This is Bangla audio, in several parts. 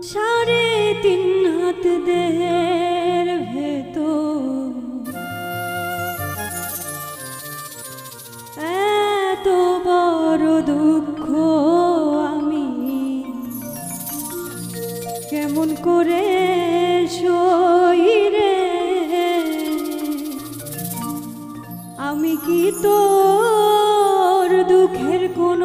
সাড়ে তিন হাত দেহের ভেতর এত বড় দুঃখ আমি কেমন করে সই রে। আমি কি তোর দুঃখের কোনো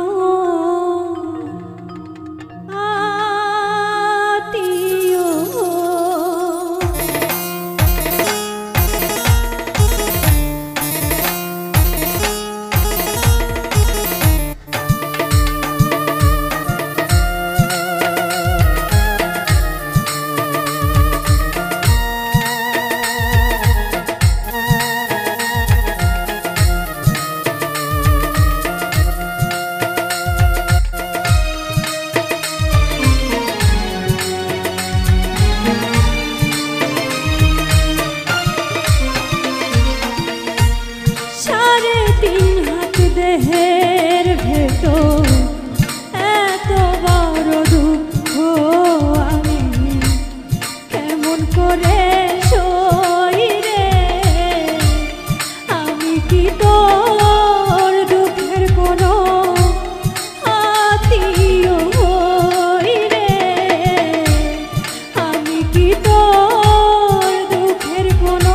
দেহের ভেতর এত বড় দুঃখ আমি কেমন করে সই রে। আমি কি তোর দুঃখের কোনো আত্মীয় হই রে। আমি কি তোর দুঃখের কোনো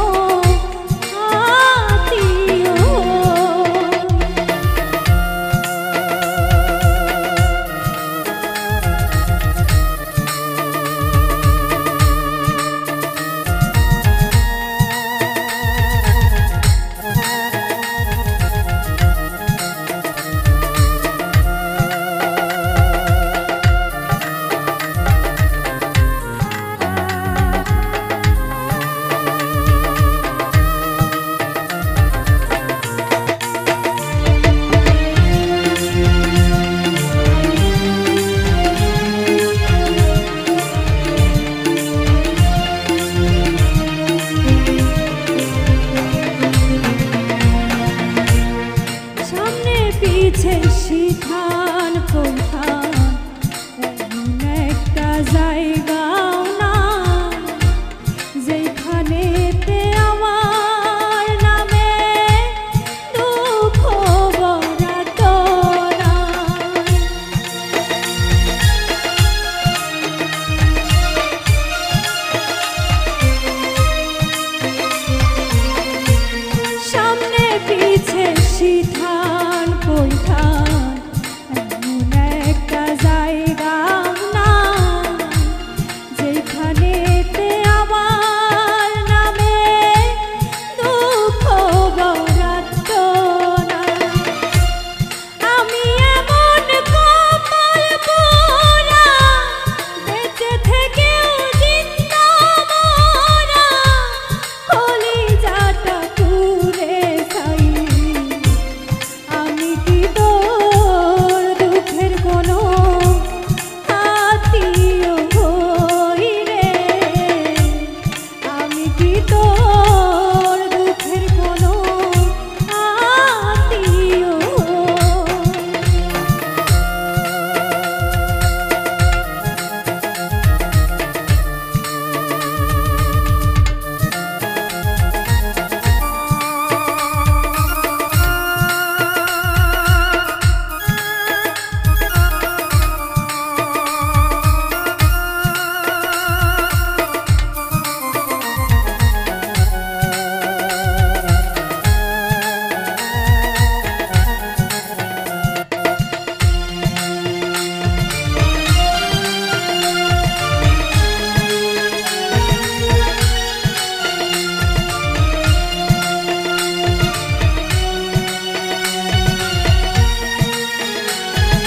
পিছে শিখান কোথান এমন একটা জায়গাও না যেখানেতে আমার নামে দুঃখ বরাত না। সামনে পিছে শিখান কোথান এমন একটা জায়গা না যেখানেতে আমার নামে দুঃখ বরাত না। আমি এমন কপাল পোড়া বেঁচে থেকেও জিন্দা মরা কলিজাটা পুড়ে ছাই। আমি কি তোর দুঃখের কোনো আত্মীয় হই রে। আমি কি তোর দুঃখের কোনো আত্মীয়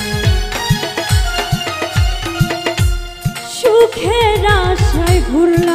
সুখের আশায় ঘুরলাম